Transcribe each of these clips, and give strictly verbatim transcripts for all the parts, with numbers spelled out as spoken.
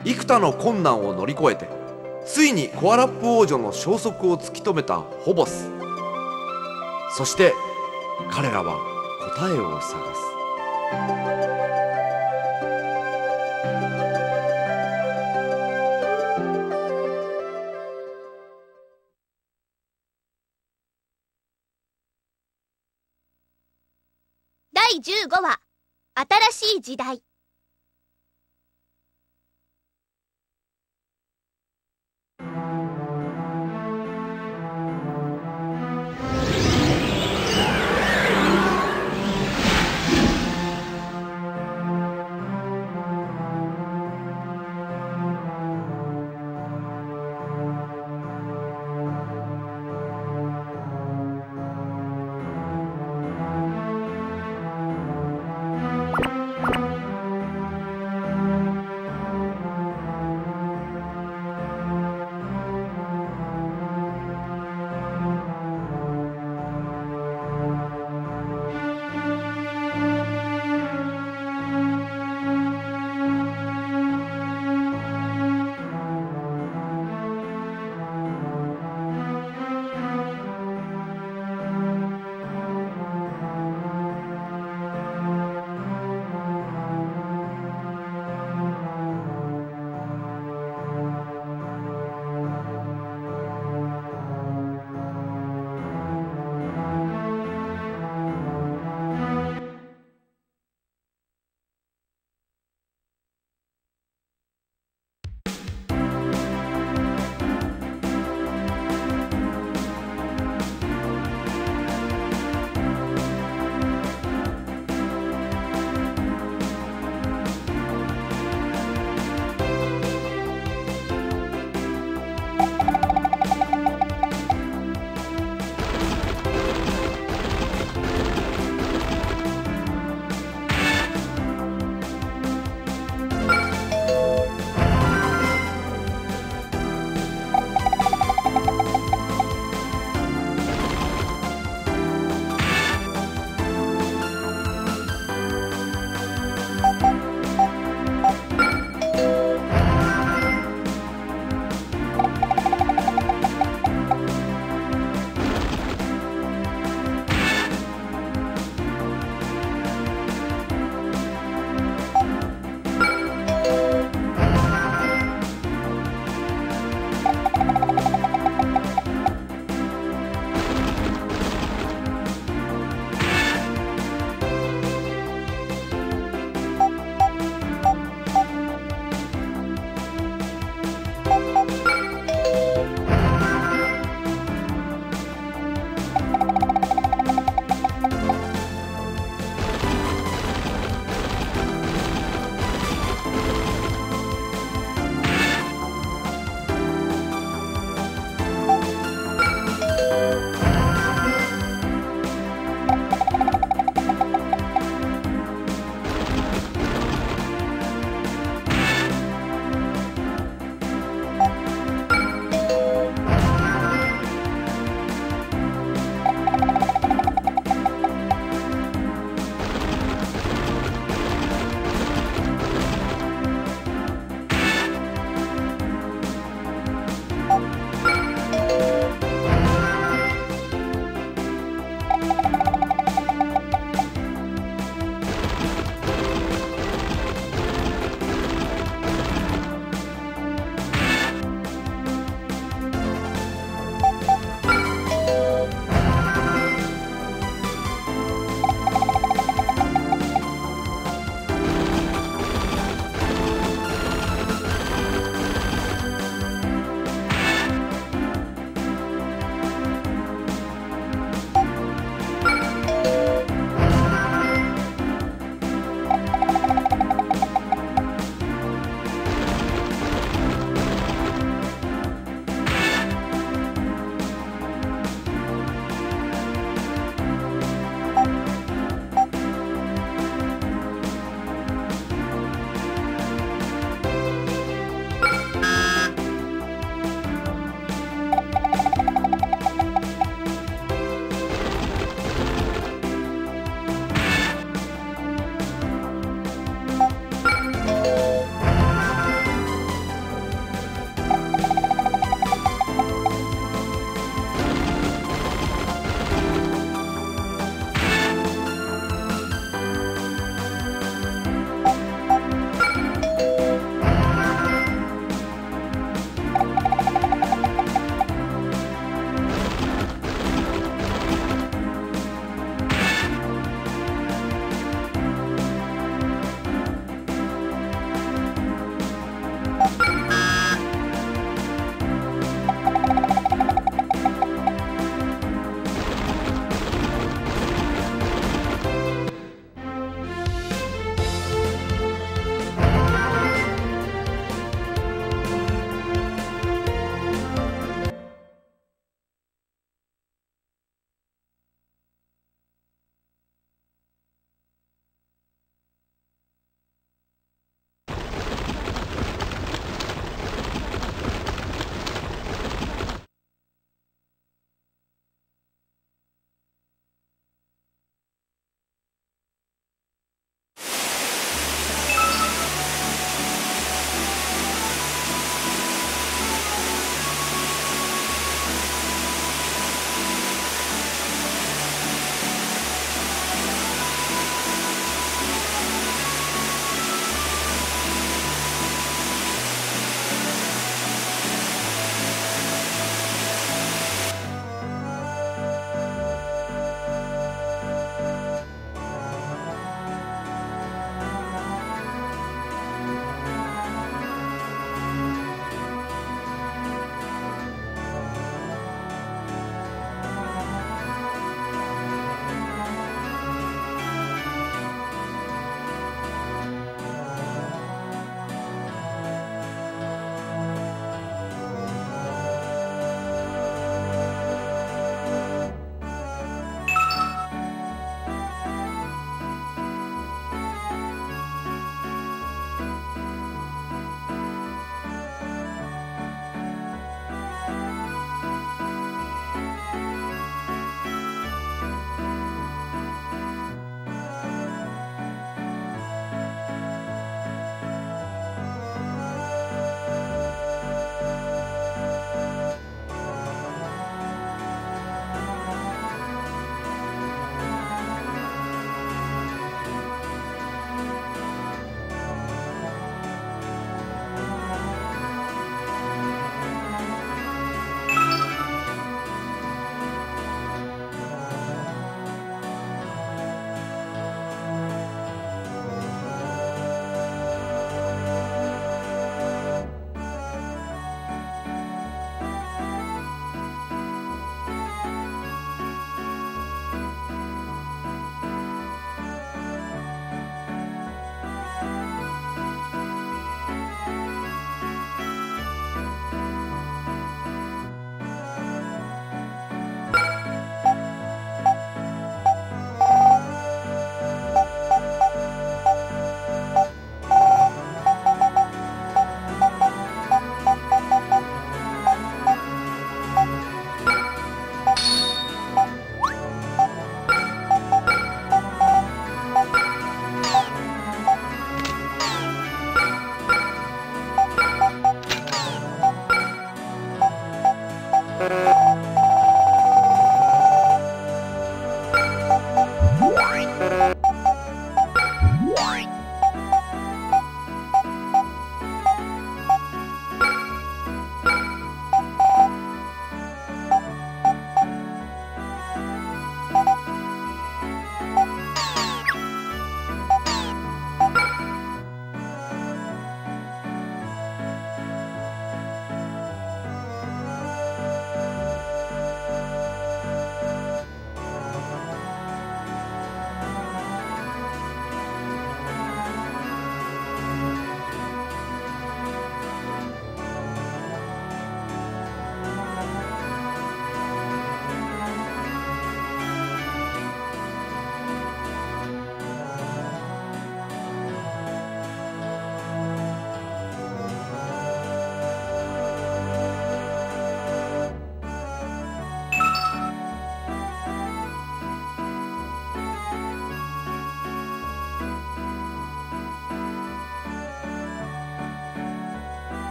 幾多の困難を乗り越えてついにコアラップ王女の消息を突き止めたフォボス。そして彼らは答えを探す。 だいじゅうごわ、新しい時代。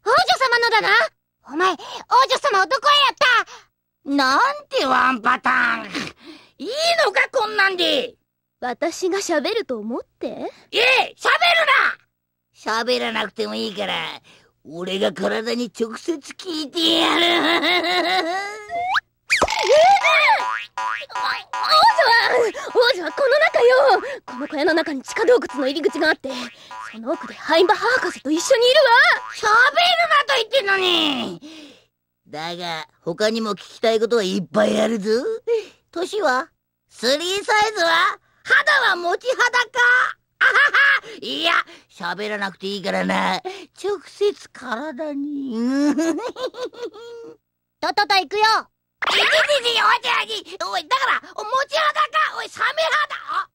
王女様のだな。お前、王女様をどこへやった？ なんてワンパターン。いいのかこんなんで。 私が喋ると思って？ ええ、喋るな。喋らなくてもいいから、俺が体に直接聞いてやる。王女は、王女はこの中よ。この小屋の中に地下洞窟の入り口があって、その奥でハインバ博士と一緒にいるわ。 喋るなと言ってんのに。だが、他にも聞きたいことはいっぱいあるぞ。年は？スリーサイズは？肌は持ち肌か？あはは。いや、喋らなくていいからな。直接体に。 とっとと行くよ。 いててて、おいてあぎ。おい、だから、持ち肌か？おい、サメ肌。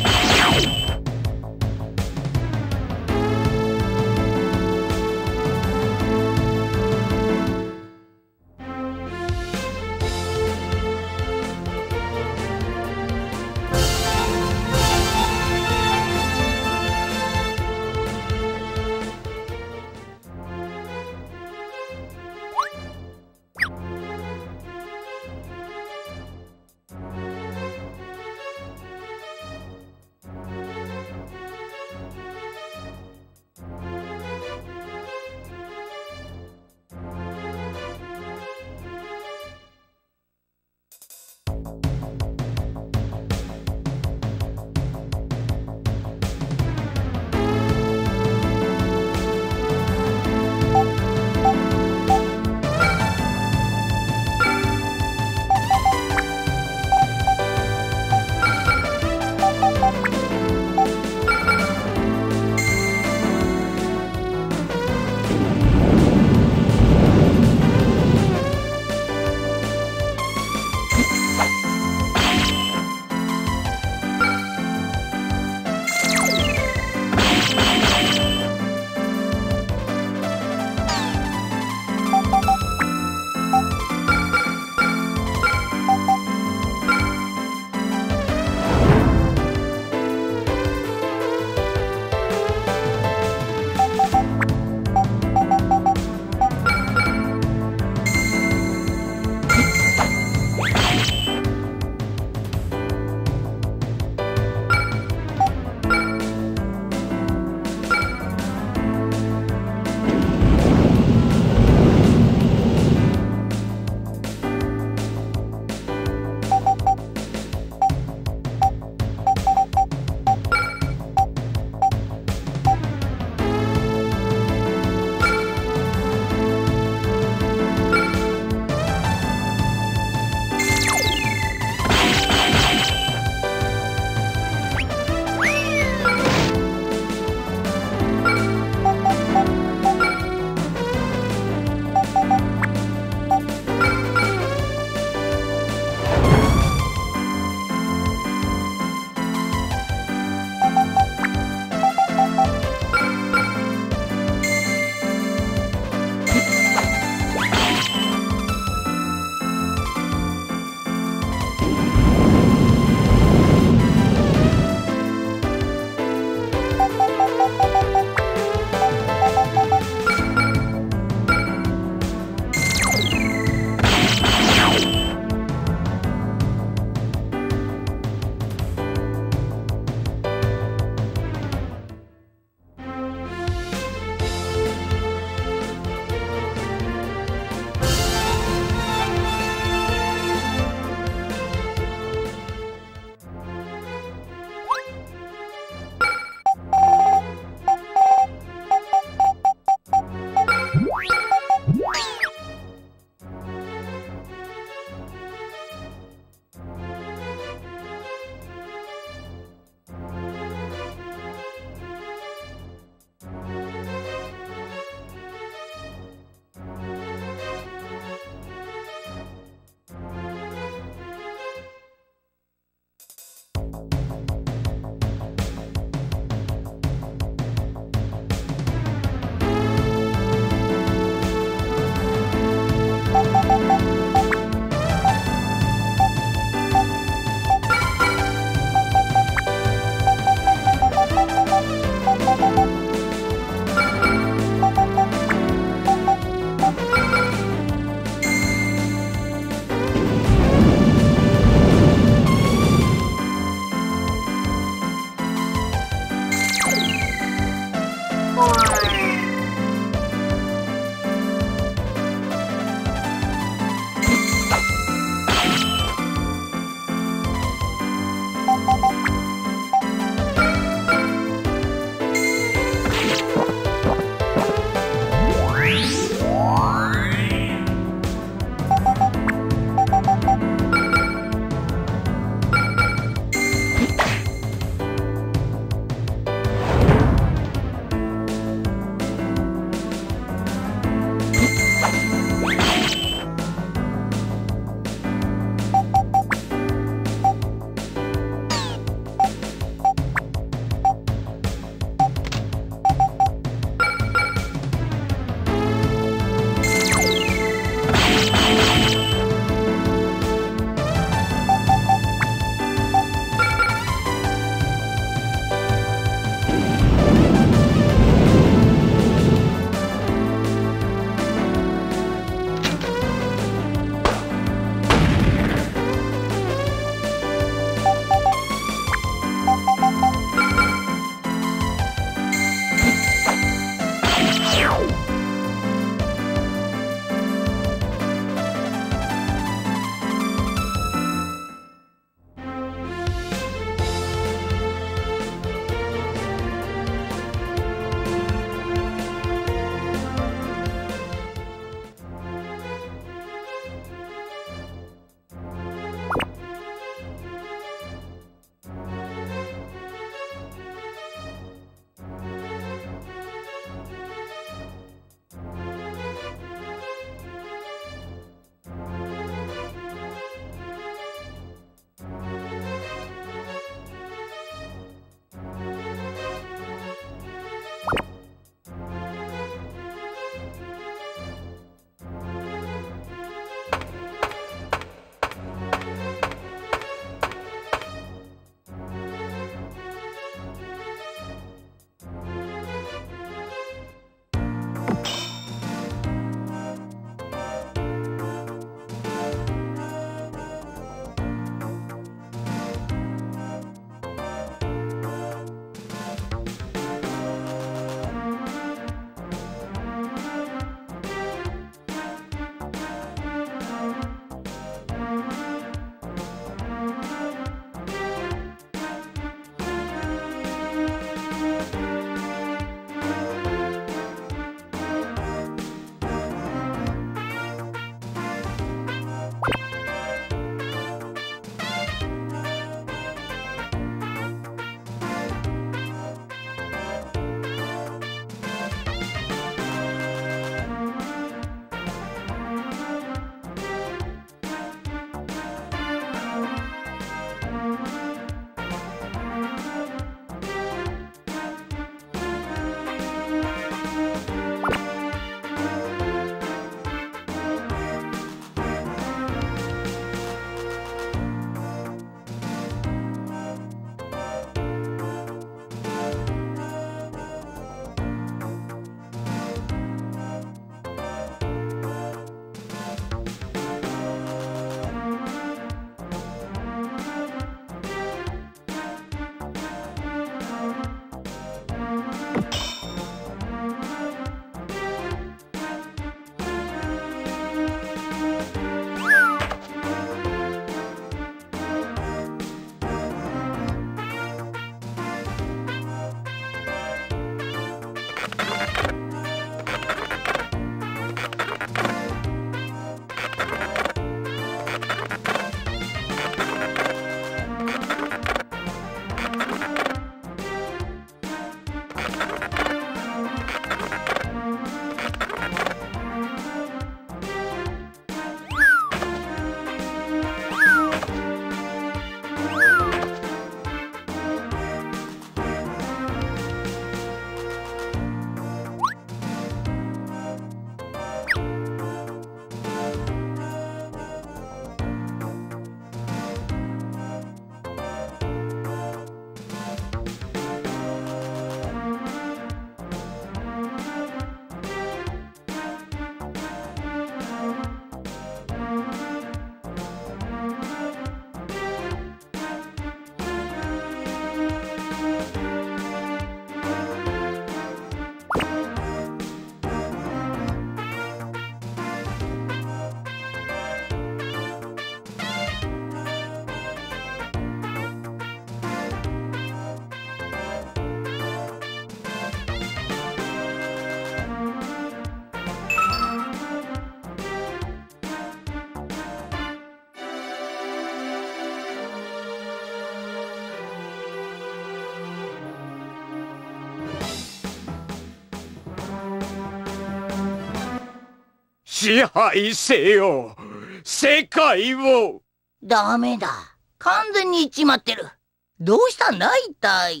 支配せよ、世界を。 ダメだ。完全に行っちまってる。どうしたんだ一体。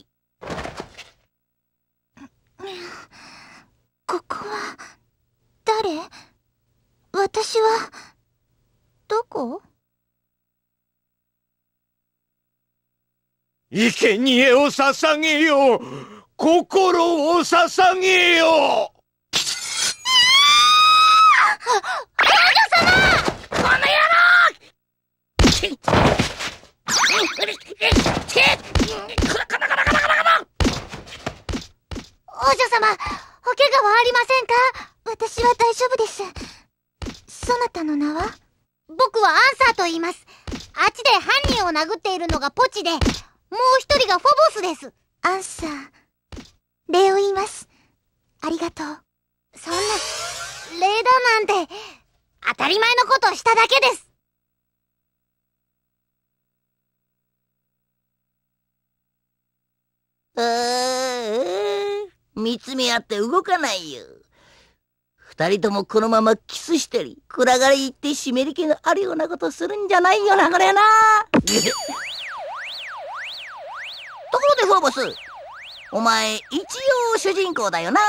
ここは誰？私はどこ？ 生贄を捧げよう、心を捧げよう。 王女様！この野郎！ 王女様、お怪我はありませんか？私は大丈夫です。そなたの名は？僕はアンサーと言います。あっちで犯人を殴っているのがポチで、もう一人がフォボスです。アンサー、礼を言います。ありがとう。そんな、礼だなんて、当たり前のことをしただけです。 ああ、見つめ合って動かないよ。二人ともこのままキスしたり、暗がり行って湿り気のあるようなことするんじゃないよな、これな。ところでフォーボス、お前一応主人公だよな。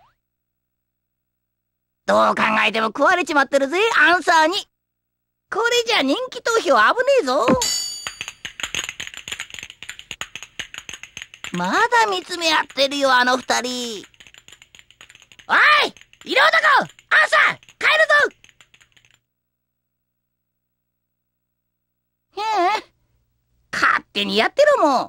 どう考えても食われちまってるぜ、アンサーに。これじゃ人気投票危ねえぞ。まだ見つめ合ってるよ、あの二人。おい、色男、アンサー、帰るぞ。へえ、勝手にやってろもう。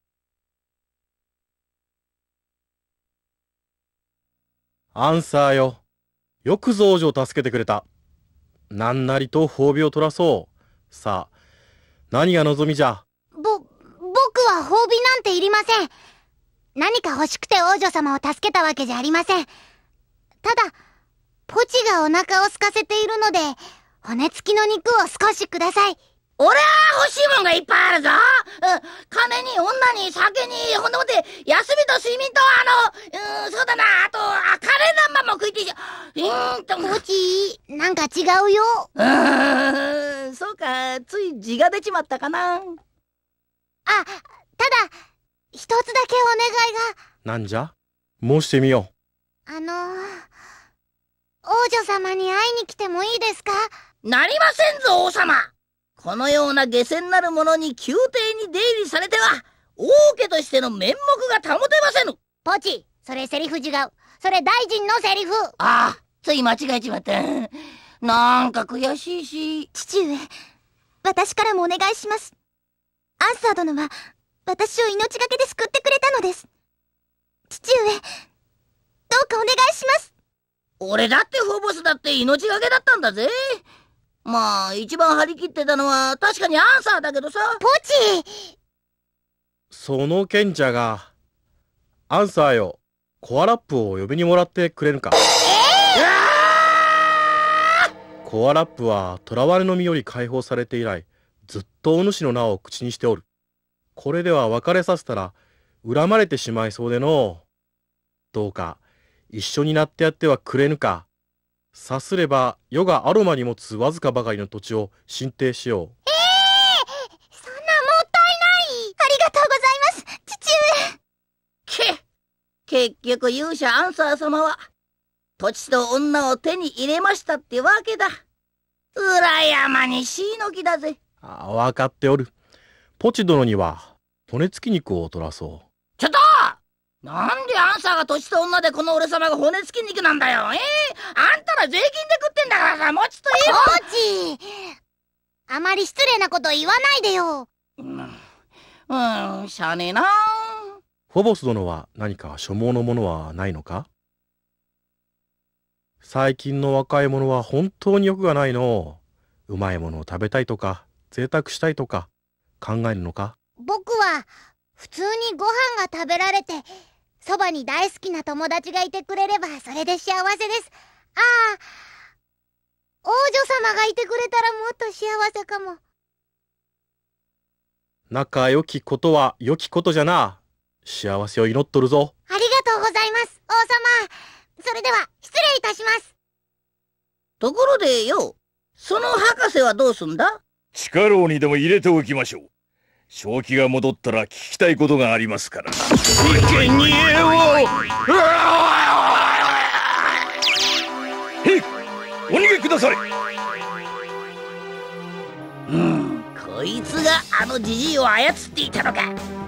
アンサーよ。よくぞ王女を助けてくれた。なんなりと褒美を取らそう。さあ、何が望みじゃ。 ぼ、僕は褒美なんていりません。何か欲しくて王女様を助けたわけじゃありません。ただ、ポチがお腹を空かせているので、骨付きの肉を少しください。 俺は欲しいもんがいっぱいあるぞ。うん、金に女に酒に、ほんでもって休みと睡眠とあの、うん、そうだな、あと、あ、カレー南蛮も食いてえし、うーんと。 ポチ、なんか違うよ。 うーん、そうか、つい字が出ちまったかな。あ、ただ、一つだけお願いが。 なんじゃ？申してみよう。あのー、王女様に会いに来てもいいですか？ なりませんぞ、王様。このような下賤なる者に宮廷に出入りされては、王家としての面目が保てませぬ。 ポチ、それセリフ違う。それ大臣のセリフ。 ああ、つい間違えちまった。なんか悔しいし。 父上、私からもお願いします。アンサー殿は、私を命がけで救ってくれたのです。父上、どうかお願いします。 俺だってフォボスだって命がけだったんだぜ。まあ、一番張り切ってたのは確かにアンサーだけどさ。 ポチ！ その賢者が、アンサーよ、コアラップを呼びにもらってくれぬか。 えー、 コアラップは囚われの身より解放されて以来、ずっとお主の名を口にしておる。これでは別れさせたら、恨まれてしまいそうでのう。どうか、一緒になってやってはくれぬか。さすれば世がアロマに持つわずかばかりの土地を進呈しよう。 ええー、そんなもったいない。ありがとうございます、父上。け、結局勇者アンサー様は土地と女を手に入れましたってわけだ。裏山にしいのきだぜ。 ああ、分かっておる。ポチ殿には骨付き肉を取らそう。 ちょっと、なんでアンサーが土地と女でこの俺様が骨付き肉なんだよ。えー、あんたら税金で食ってんだからさ、もちと言えよ。ポチ、あまり失礼なこと言わないでよ。 うん、うん、しゃあねえな。 フォボス殿は何か所望のものはないのか？最近の若い者は本当に欲がないの。うまいものを食べたいとか、贅沢したいとか考えるのか？ 僕は普通にご飯が食べられて、そばに大好きな友達がいてくれればそれで幸せです。ああ、王女様がいてくれたらもっと幸せかも。 仲良きことは良きことじゃな。幸せを祈っとるぞ。 ありがとうございます、王様。それでは失礼いたします。 ところでよ、その博士はどうすんだ？ 地下牢にでも入れておきましょう。正気が戻ったら聞きたいことがありますから。生贄をへい、お逃げください。 うん、こいつがあのジジイを操っていたのか。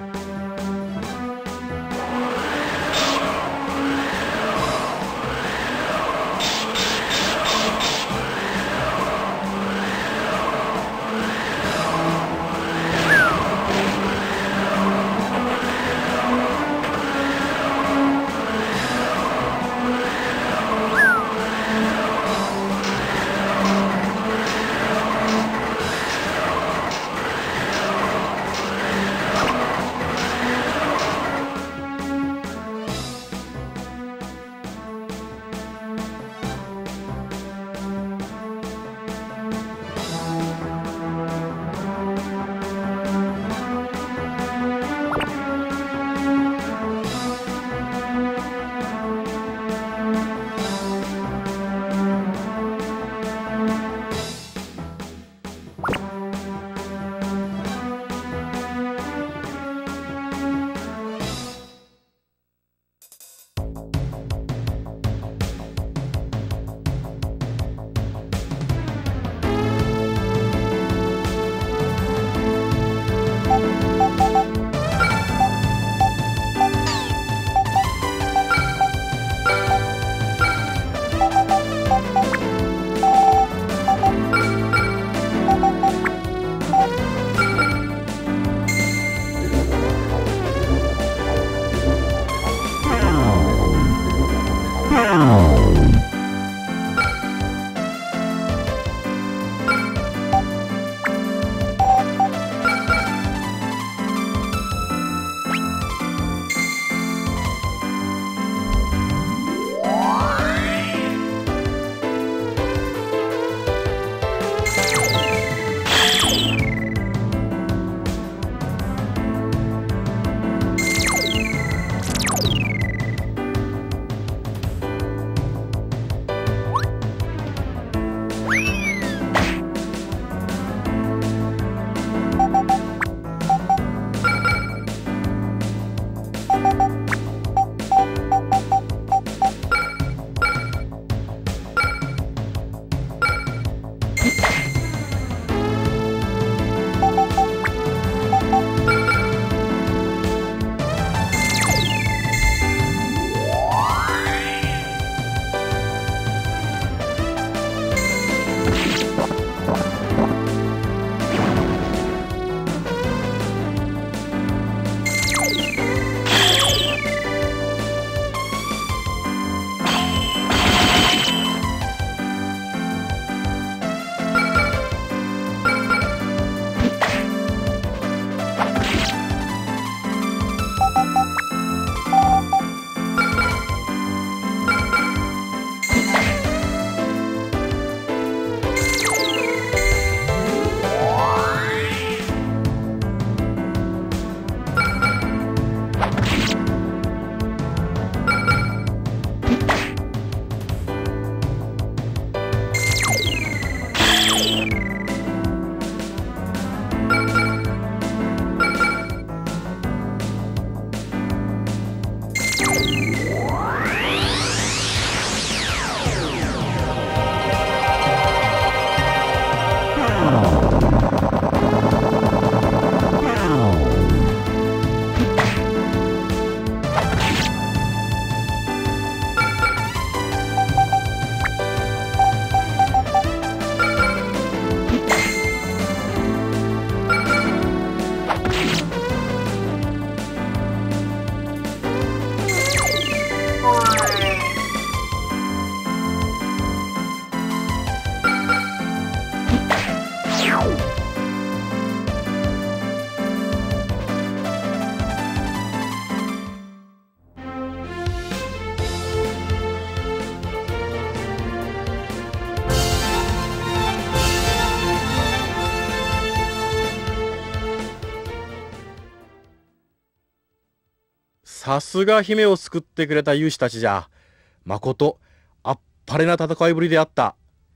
さすが姫を救ってくれた勇士たちじゃ。まことあっぱれな戦いぶりであった。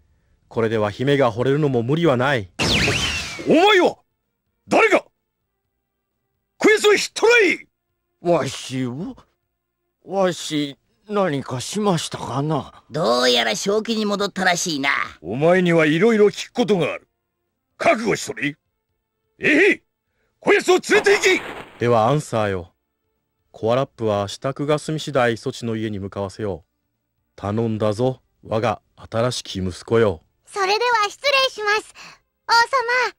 これでは姫が惚れるのも無理はない。 お前は誰か。こやつをひっ捕らえ。 わしをわし何かしましたかな。 どうやら正気に戻ったらしいな。 お前にはいろいろ聞くことがある。覚悟しとれ。えへ、こやつを連れて行け。 ではアンサーよ。コアラップは支度が済み次第そちの家に向かわせよう。頼んだぞ、我が新しき息子よ。 それでは失礼します、王様。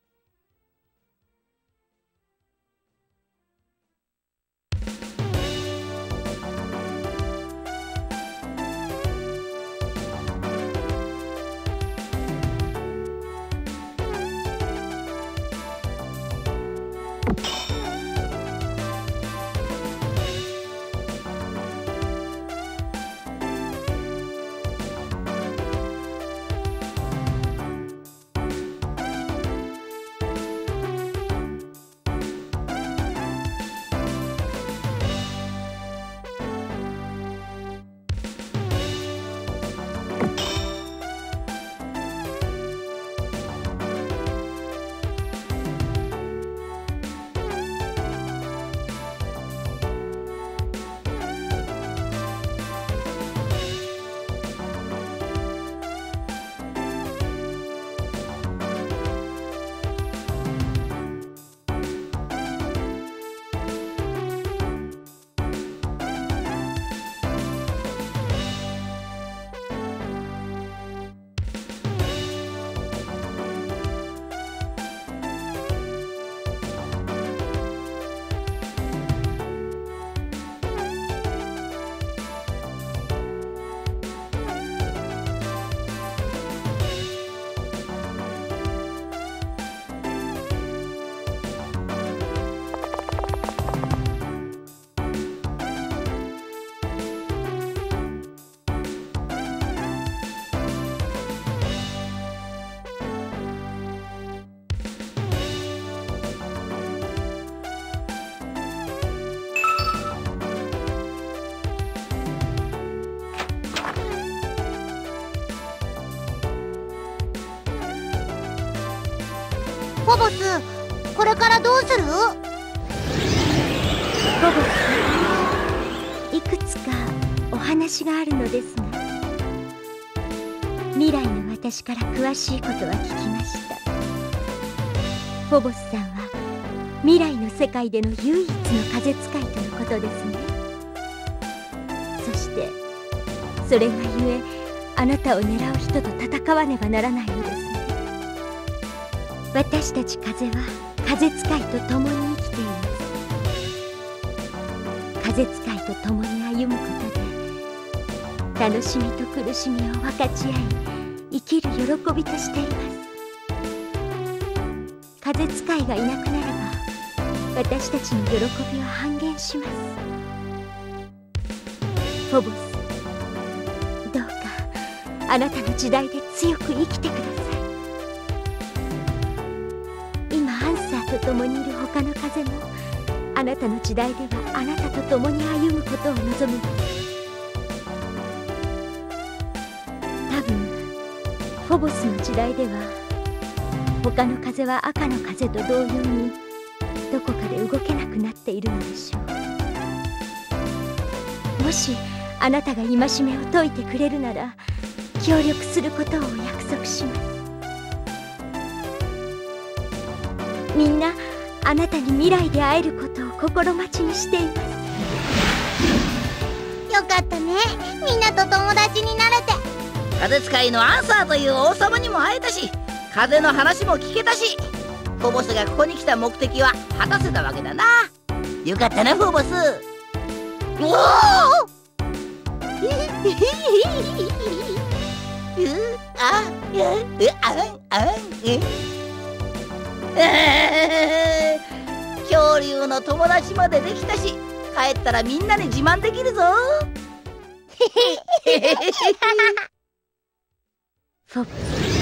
フォボス、これからどうする？フォボス、いくつかお話があるのですが、未来の私から詳しいことは聞きました。フォボスさんは未来の世界での唯一の風使いとのことですね。そしてそれがゆえ、あなたを狙う人と戦わねばならないのですね。私たち風は風使いと共に生きています。風使いと共に歩むことで、楽しみと苦しみを分かち合い、生きる喜びとしています。風使いがいなくなれば、私たちの喜びは半減します。フォボス、どうかあなたの時代で強く生きてください。今アンサーと共にいる他の風も、あなたの時代ではあなたと共に歩むことを望みます。多分フォボスの時代では、他の風は赤の風と同様にどこかで動けなくなっているのでしょう。もしあなたが戒めを解いてくれるなら、協力することをお約束します。みんなあなたに未来で会えることを心待ちにしています。 よかったね、みんなと友達になれて。 風使いのアンサーという王様にも会えたし、風の話も聞けたし、フォボスがここに来た目的は果たせたわけだな。よかったな、フォボス。おおあああ恐竜の友達までできたし、帰ったらみんなに自慢できるぞ。 フォボス、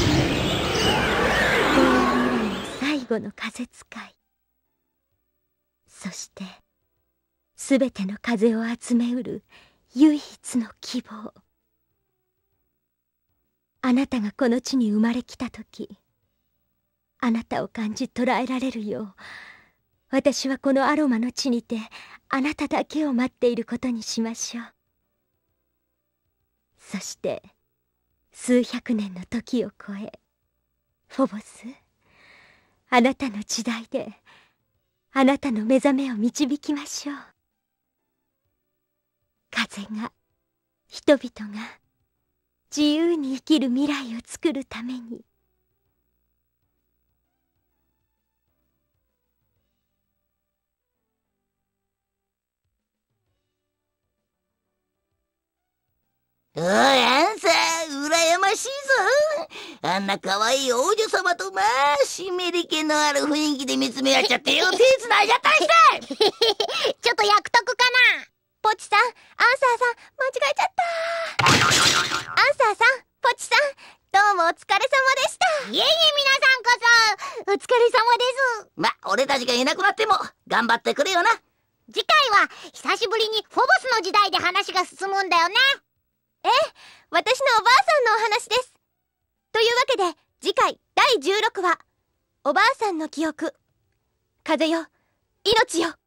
平安未来の最後の風使い、そしてすべての風を集めうる唯一の希望。 あなたがこの地に生まれきたとき、あなたを感じ捉えられるよう、私はこのアロマの地にてあなただけを待っていることにしましょう。そして数百年の時を超え、フォボス、あなたの時代であなたの目覚めを導きましょう。風が、人々が自由に生きる未来を作るために。 おい、アンサー、羨ましいぞ。あんな可愛い王女様とまあ、湿り気のある雰囲気で見つめ合っちゃってよ、手繋いじゃったりしてちょっと役得かな。ポチさん、アンサーさん、間違えちゃった。アンサーさん、ポチさん、どうもお疲れ様でした。いえいえ、皆さんこそ、お疲れ様です。 ま、俺たちがいなくなっても、頑張ってくれよな。 次回は、久しぶりにフォボスの時代で話が進むんだよね。ええ、私のおばあさんのお話です。というわけで、次回だいじゅうろくわ、おばあさんの記憶。風よ、命よ。